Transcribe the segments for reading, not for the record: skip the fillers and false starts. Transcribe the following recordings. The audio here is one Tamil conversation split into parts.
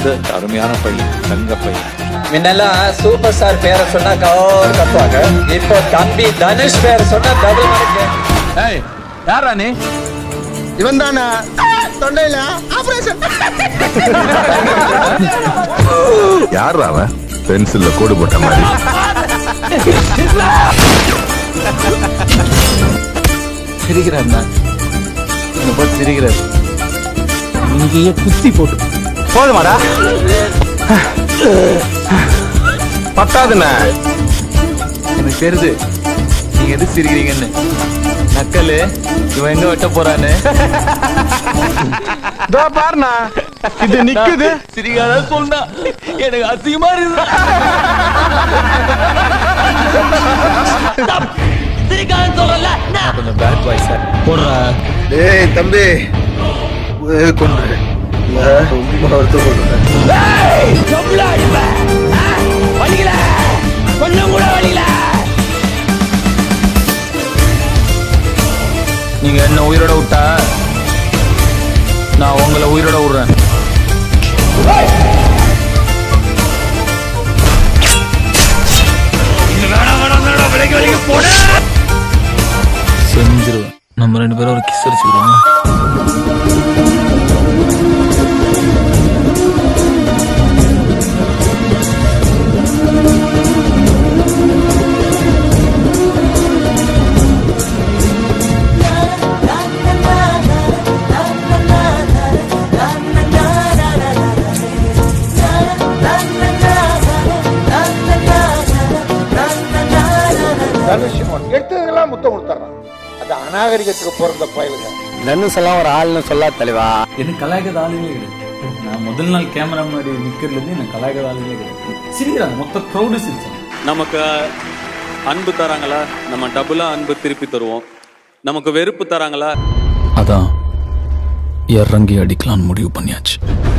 வந்து அருமையான பையன், தங்க பையன். முன்னெல்லாம் சூப்பர் ஸ்டார் பேரை சொன்னா கவர் கத்துவாங்க. இப்போ தம்பி தனுஷ் பேரை சொன்னா டபுள் மடங்கு. ஏய், யாரா நீ? இவன் தானா தொண்டையில ஆபரேஷன்? யாரா அவன்? பென்சில்ல கோடு போட்ட மாதிரி. சிரிக்கிறார், சிரிக்கிறார். இங்கேயே குத்தி போட்டு போதுமாடா? பத்தாதுண்ணா. எனக்கு தெரியுது நீங்க எது சிரிக்கிறீங்கன்னு. நக்கலு இவன் எங்க வெட்ட போறான்னு பாருண்ணா, இது நிக்குது. சிரிக்காத சொன்னா எனக்கு அசிங்கமா இருக்கு. கொஞ்சம் பேட் பாய் சார் போடுறா. டேய் தம்பி, கொண்டு ரொம்ப வருத்தப்படுறேன். நீங்க என்ன உயிரோட விட்டா நான் உங்களை உயிரோட விடுறேன். செஞ்சிருவேன். நம்ம 2 பேரும் ஒரு கிஸ் அடிச்சுக்கிறோம். எடுத்ததெல்லாம் முத்தம் கொடுத்துறான். அது அநாகரிகத்துக்கு பிறந்த பயலுங்க. தனுஷ் எல்லாம் ஒரு ஆள்னு சொல்லா தலைவா. எனக்கு கலாய்க்காத ஆளுங்களே கிடையாது. நான் முதல் நாள் கேமரா முன்னாடி நிக்கிறதுலேருந்து எனக்கு கலாய்க்காத ஆளுங்களே கிடையாது. சிரிக்கிறாங்க, மொத்த க்ரௌடு சிரிச்சாங்க. நமக்கு அன்பு தராங்களா, நம்ம டபுளா அன்பு திருப்பி தருவோம். நமக்கு வெறுப்பு தராங்களா, அதான் இறங்கி அடிக்கலான்னு முடிவு பண்ணியாச்சு.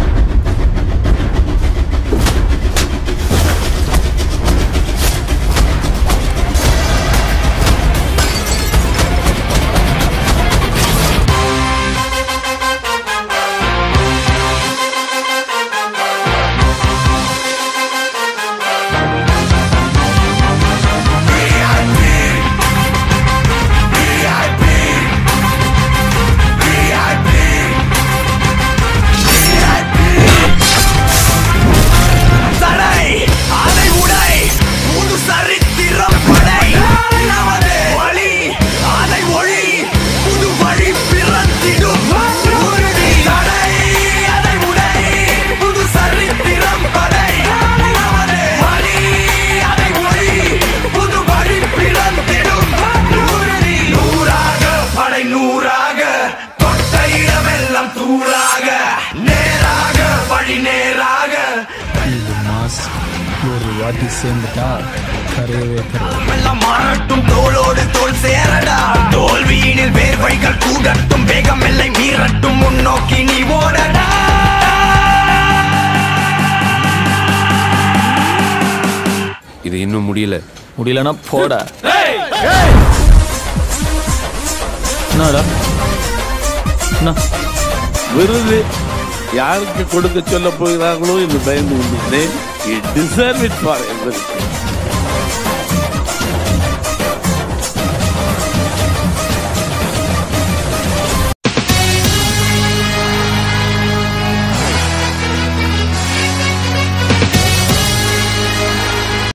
ஒரு வாட்டி சேர்ந்துட்டா கரையவே மாறட்டும், தோளோடு தோல் சேரடா. தோல்வியினில் வேர்வைகள் கூடட்டும், வேகம் எல்லை மீறட்டும், முன்னோக்கி நீ ஓடடா. இது இன்னும் முடியலன்னா போடா. என்னடா விருது யாருக்கு கொடுக்க சொல்ல போகிறார்களோ என்று பயந்து கொண்டிருந்தேன். You deserve it for everything.